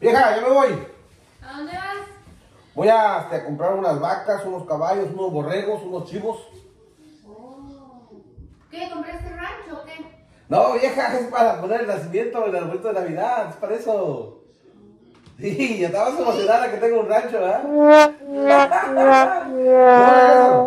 Vieja, ya me voy. ¿A dónde vas? Voy a comprar unas vacas, unos caballos, unos borregos, unos chivos. Oh. ¿Qué? ¿Compraste rancho o qué? No, vieja, es para poner el nacimiento, el arbolito de Navidad, es para eso. Sí, ya estabas emocionada que tengo un rancho, ¿verdad? ¿Cómo es eso?